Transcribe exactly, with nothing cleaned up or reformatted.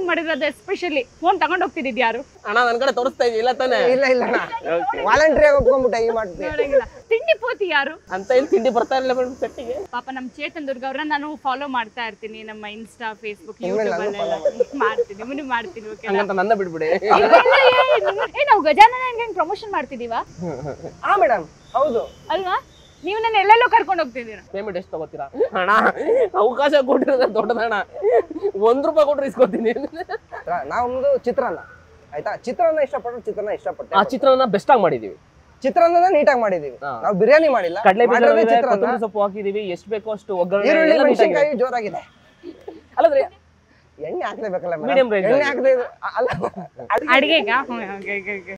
vlogging ಮಾಡಿರೋದು especially phone ತಗೊಂಡ್ ಹೋಗ್ತಿದ್ದಿದ್ ಯಾರು ಅಣ್ಣ ನನ್ ಕಡೆ ತೋರಿಸ್ತಾ ಇದೀಯ ಇಲ್ಲ ತಾನೆ ಇಲ್ಲ ಇಲ್ಲ ವಾಲಂಟ್ರಿ ಆಗಿ ಒಪ್ಕೊಂಡ್ಬಿಟ್ಟೆ ಈ ಮಾಡ್ತೀನಿ ತಿಂಡಿ ಪೋತಿ ಯಾರು ಅಂತ ಇಲ್ಲಿ ತಿಂಡಿ ಬರ್ತಾ ಇರಲಿಲ್ಲ ಮೇಡಮ್ ಸೆಟ್ಟಿಗೆ ಪಾಪ ನಮ್ ಚೇತನ್ ದುರ್ಗ ಅವ್ರನ್ನ ನಾನು ಫಾಲೋ ಮಾಡ್ತಾ ಇರ್ತೀನಿ ನಮ್ಮ ಇನ್ಸ್ಟಾ ಫೇಸ್ಬುಕ್ ಯೂಟ್ಯೂಬ್ ಅಲ್ಲೆಲ್ಲ ಮಾಡ್ತೀನಿ ಮುಂದೆ ಮಾಡ್ತೀನಿ ಓಕೆ ಹಂಗಂತ ನನ್ನ ಬಿಡ್ಬಿಡಿ ಏ ನಾವು ಗಜಾನನ ಹೆಂಗ್ ಪ್ರಮೋಷನ್ ಮಾಡ್ತಿದೀವಾ ಹಾ ಮೇಡಮ್ ಹೌದು ಅಲ್ವಾ ನೀವು ನನ್ನ ಎಲ್ಲೆಲ್ಲೋ ಕರ್ಕೊಂಡು ಹೋಗ್ತಿದ್ದೀರಾ ಪೇಮೆಂಟ್ ಎಷ್ಟು ತಗೋತೀರಾ ಅಣ್ಣ ಅವಕಾಶ ಕೊಟ್ಟಿರೋದು ದೊಡ್ಡದಣ್ಣ ಒಂದ್ ರೂಪಾಯಿ ಕೊಟ್ರೆ ಇಸ್ಕೊತೀನಿ ನಮ್ದು ಚಿತ್ರಾನ್ನ ಆಯ್ತಾ ಚಿತ್ರಾನ್ನ ಇಷ್ಟಪಟ್ಟು ಚಿತ್ರಾನ್ನ ಇಷ್ಟಪಟ್ಟೆ ಆ ಚಿತ್ರಾನ್ನ ಬೆಸ್ಟ್ ಆಗಿ ಮಾಡಿದೀವಿ ಚಿತ್ರಾನ್ನ ನೀಟಾಗಿ ಮಾಡಿದೀವಿ ನಾವು ಬಿರಿಯಾನಿ ಮಾಡಿಲ್ಲ ಕಡಲೆ ಕೊತ್ತಂಬರಿ ಸೊಪ್ಪು ಹಾಕಿದೀವಿ ಎಷ್ಟು ಬೇಕೋ ಅಷ್ಟು ಒಗ್ಗರಣೆ ಮೆಣಸಿನಕಾಯಿ ಜೋರಾಗಿದೆ ಅಲ್ಲದ್ರಿ ಎಣ್ಣೆ ಹಾಕ್ಲೇಬೇಕಲ್ಲ ಮೀಡಿಯಂ ರೇಂಜ್ ಎಣ್ಣೆ ಹಾಕದೆ ಅಲ್ಲ ಅಡಿಗೆಗ